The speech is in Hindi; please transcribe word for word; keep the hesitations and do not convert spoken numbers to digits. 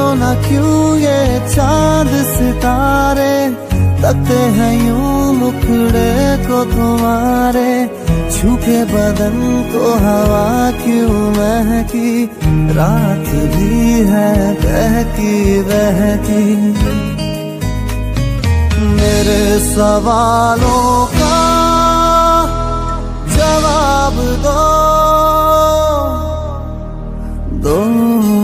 ना क्यों ये चांद सितारे तकते हैं यूं मुखड़े को तुम्हारे, छूके बदन को हवा क्यों महकी, रात भी है बहकी बहकी। मेरे सवालों का जवाब दो, दो